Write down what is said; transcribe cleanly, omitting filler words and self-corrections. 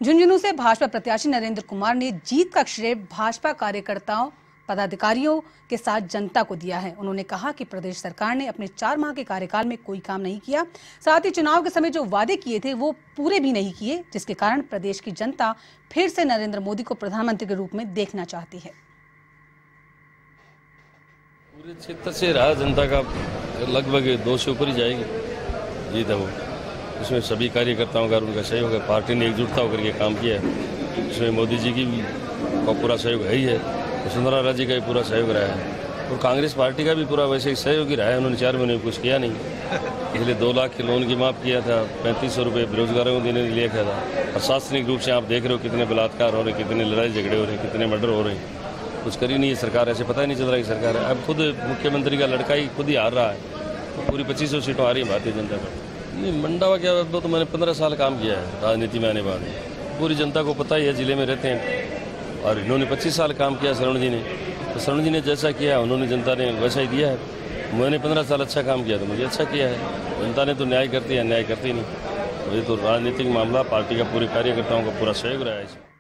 झुंझुनू से भाजपा प्रत्याशी नरेंद्र कुमार ने जीत का श्रेय भाजपा कार्यकर्ताओं पदाधिकारियों के साथ जनता को दिया है। उन्होंने कहा कि प्रदेश सरकार ने अपने 4 माह के कार्यकाल में कोई काम नहीं किया, साथ ही चुनाव के समय जो वादे किए थे वो पूरे भी नहीं किए, जिसके कारण प्रदेश की जनता फिर से नरेंद्र मोदी को प्रधानमंत्री के रूप में देखना चाहती है। पूरे क्षेत्र से रहा जनता का लगभग 2 से ऊपर ही जाएगी जीत है वो। इसमें सभी कार्यकर्ताओं का उनका सहयोग है। पार्टी ने एकजुटता होकर के काम किया है। इसमें मोदी जी की का पूरा सहयोग है ही है, वसुंधरा राजे जी का भी पूरा सहयोग रहा है और कांग्रेस पार्टी का भी पूरा वैसे ही सहयोग ही रहा है। उन्होंने 4 महीने में कुछ किया नहीं। इसलिए 2 लाख के लोन की माफ़ किया था, 3500 रुपये बेरोजगारों को देने के लिए किया था। प्रशासनिक रूप से आप देख रहे हो कितने बलात्कार हो रहे, कितने लड़ाई झगड़े हो रहे, कितने मर्डर हो रहे हैं। कुछ करी नहीं है सरकार, ऐसे पता ही नहीं चल रहा है सरकार है। अब खुद मुख्यमंत्री का लड़का ही खुद ही हार रहा है, तो पूरी 2500 सीटों आ रही है भारतीय जनता पार्टी। नहीं, मंडावा क्या है, तो मैंने 15 साल काम किया है राजनीति में आने बाद। पूरी जनता को पता ही है, जिले में रहते हैं और इन्होंने 25 साल काम किया शरण जी ने। तो शरण जी ने जैसा किया उन्होंने जनता ने वैसा ही दिया है। मैंने 15 साल अच्छा काम किया तो मुझे अच्छा किया है। जनता ने तो न्याय करती है, न्याय करती नहीं। तो ये तो राजनीतिक मामला, पार्टी का पूरे कार्यकर्ताओं का पूरा सहयोग रहा है।